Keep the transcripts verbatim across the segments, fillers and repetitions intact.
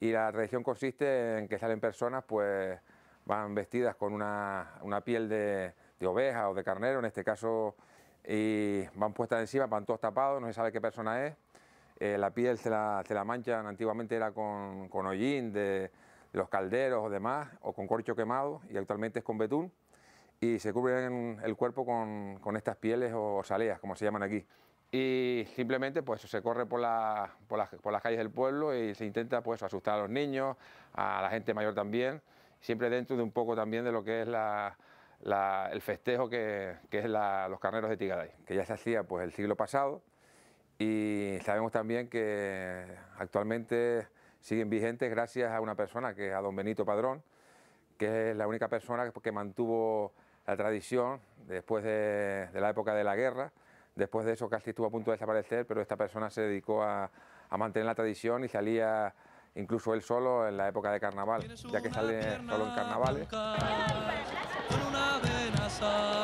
Y la tradición consiste en que salen personas, pues van vestidas con una, una piel de, de oveja o de carnero, en este caso, y van puestas encima, van todos tapados, no se sabe qué persona es. Eh, la piel se la, se la manchan, antiguamente era con, con hollín de, de los calderos o demás, o con corcho quemado, y actualmente es con betún, y se cubren el cuerpo con, con estas pieles o saleas, como se llaman aquí. Y simplemente pues se corre por, la, por, las, por las calles del pueblo y se intenta pues asustar a los niños, a la gente mayor también, siempre dentro de un poco también de lo que es la, la, el festejo que, que es la, los carneros de Tigaday, que ya se hacía pues el siglo pasado, y sabemos también que actualmente siguen vigentes gracias a una persona, que es a don Benito Padrón, que es la única persona que, que mantuvo la tradición después de, de la época de la guerra. Después de eso casi estuvo a punto de desaparecer, pero esta persona se dedicó a, a mantener la tradición y salía incluso él solo en la época de carnaval, ya que sale solo en carnavales. Con unas venas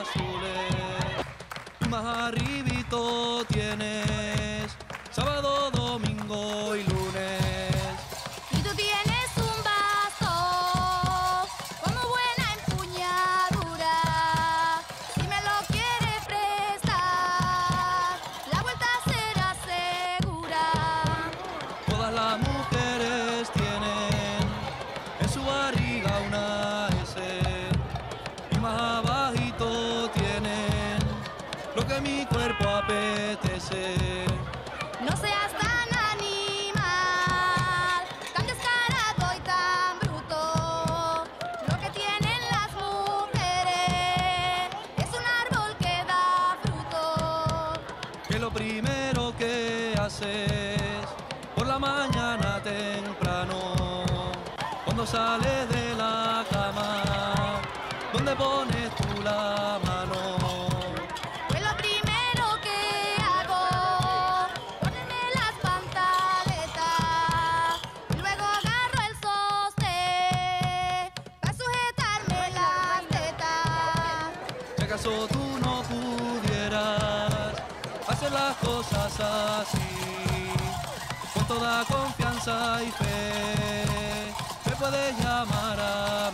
azules, más arribito tienes sábado, domingo y lunes. Y tú tienes un basto con muy buena empuñadura. Si me lo quieres prestar, la vuelta será segura. Todas las mujeres tienen en su barriga una S, y más abajito tienen lo que mi cuerpo apetece. No seas tan animal, tan descarado y tan bruto. Lo que tienen las mujeres es un árbol que da fruto. Que lo primero que haces por la mañana temprano, cuando sales de la cama, ¿dónde pones tú la mano? Pues lo primero que hago, ponerme las pantaletas y luego agarro el sostén para sujetarme las tetas. Si acaso tú no pudieras hacer las cosas así, con toda confianza y fe, me puedes llamar a